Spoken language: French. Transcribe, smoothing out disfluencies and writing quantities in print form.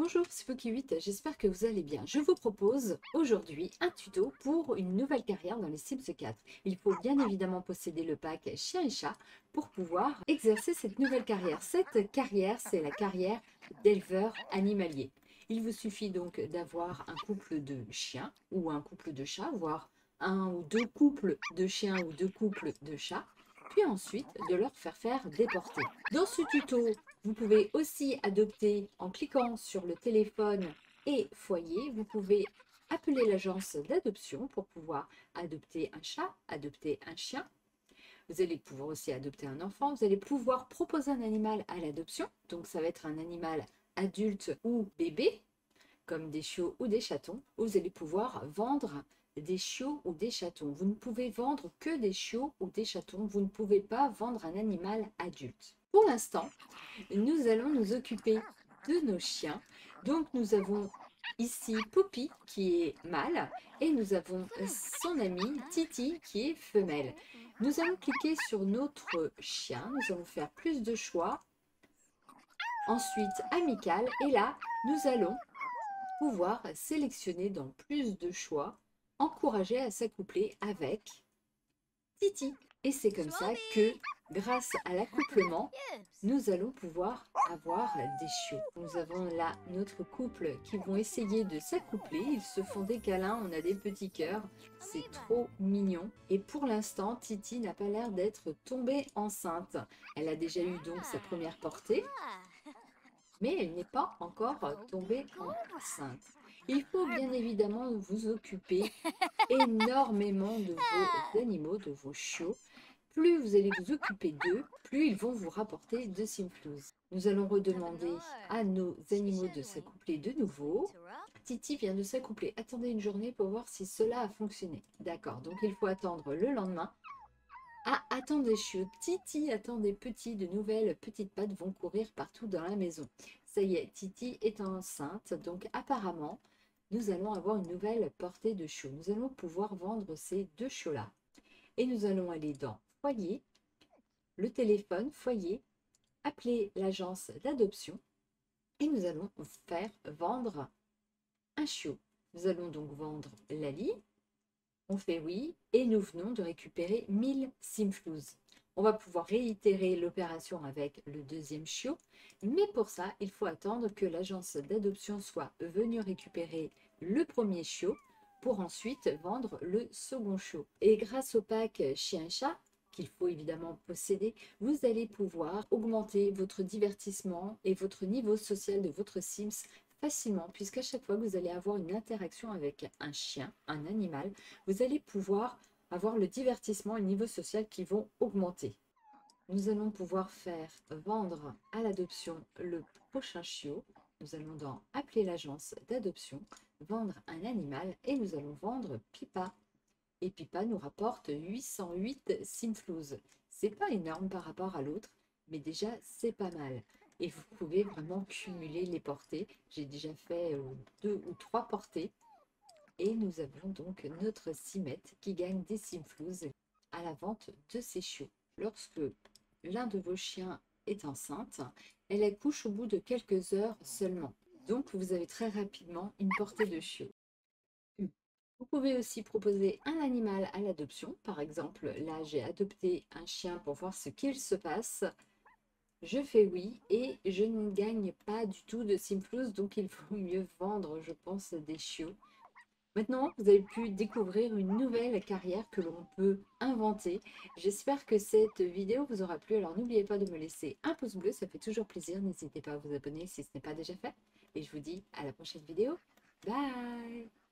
Bonjour, c'est Poki8, j'espère que vous allez bien. Je vous propose aujourd'hui un tuto pour une nouvelle carrière dans les Sims 4. Il faut bien évidemment posséder le pack chien et chat pour pouvoir exercer cette nouvelle carrière. Cette carrière, c'est la carrière d'éleveur animalier. Il vous suffit donc d'avoir un couple de chiens ou un couple de chats, voire un ou deux couples de chiens ou deux couples de chats, puis ensuite de leur faire des portées. Dans ce tuto, vous pouvez aussi adopter en cliquant sur le téléphone et foyer. Vous pouvez appeler l'agence d'adoption pour pouvoir adopter un chat, adopter un chien. Vous allez pouvoir aussi adopter un enfant. Vous allez pouvoir proposer un animal à l'adoption. Donc ça va être un animal adulte ou bébé, comme des chiots ou des chatons. Vous allez pouvoir vendre des chiots ou des chatons. Vous ne pouvez vendre que des chiots ou des chatons. Vous ne pouvez pas vendre un animal adulte. Pour l'instant, nous allons nous occuper de nos chiens. Donc nous avons ici Poppy qui est mâle et nous avons son amie Titi qui est femelle. Nous allons cliquer sur notre chien, nous allons faire plus de choix. Ensuite amical et là nous allons pouvoir sélectionner dans plus de choix, encourager à s'accoupler avec Titi. Et c'est comme ça que grâce à l'accouplement, nous allons pouvoir avoir des chiots. Nous avons là notre couple qui vont essayer de s'accoupler. Ils se font des câlins, on a des petits cœurs. C'est trop mignon. Et pour l'instant, Titi n'a pas l'air d'être tombée enceinte. Elle a déjà eu donc sa première portée, mais elle n'est pas encore tombée enceinte. Il faut bien évidemment vous occuper énormément de vos animaux, de vos chiots. Plus vous allez vous occuper d'eux, plus ils vont vous rapporter de Simflouz. Nous allons redemander à nos animaux de s'accoupler de nouveau. Titi vient de s'accoupler. Attendez une journée pour voir si cela a fonctionné. D'accord, donc il faut attendre le lendemain. Ah, attendez, chiots. Titi attend des petits. De nouvelles petites pattes vont courir partout dans la maison. Ça y est, Titi est enceinte. Donc apparemment, nous allons avoir une nouvelle portée de chiots. Nous allons pouvoir vendre ces deux chiots-là. Et nous allons aller dans foyer, le téléphone, foyer, appeler l'agence d'adoption et nous allons faire vendre un chiot. Nous allons donc vendre Lali. On fait oui et nous venons de récupérer 1000 Simflouz. On va pouvoir réitérer l'opération avec le deuxième chiot, mais pour ça, il faut attendre que l'agence d'adoption soit venue récupérer le premier chiot pour ensuite vendre le second chiot. Et grâce au pack chien et chat, qu'il faut évidemment posséder, vous allez pouvoir augmenter votre divertissement et votre niveau social de votre Sims facilement, puisqu'à chaque fois que vous allez avoir une interaction avec un chien, un animal, vous allez pouvoir avoir le divertissement et le niveau social qui vont augmenter. Nous allons pouvoir faire vendre à l'adoption le prochain chiot. Nous allons dans appeler l'agence d'adoption, vendre un animal et nous allons vendre Pipa. Et Pipa nous rapporte 808 Simflouz. C'est pas énorme par rapport à l'autre, mais déjà c'est pas mal. Et vous pouvez vraiment cumuler les portées. J'ai déjà fait 2 ou 3 portées. Et nous avons donc notre Simette qui gagne des Simflouz à la vente de ses chiots. Lorsque l'un de vos chiens est enceinte, elle accouche au bout de quelques heures seulement. Donc vous avez très rapidement une portée de chiots. Vous pouvez aussi proposer un animal à l'adoption. Par exemple, là j'ai adopté un chien pour voir ce qu'il se passe. Je fais oui et je ne gagne pas du tout de Simflouz, donc il vaut mieux vendre, je pense, des chiots. Maintenant, vous avez pu découvrir une nouvelle carrière que l'on peut inventer. J'espère que cette vidéo vous aura plu. Alors n'oubliez pas de me laisser un pouce bleu, ça fait toujours plaisir. N'hésitez pas à vous abonner si ce n'est pas déjà fait. Et je vous dis à la prochaine vidéo. Bye!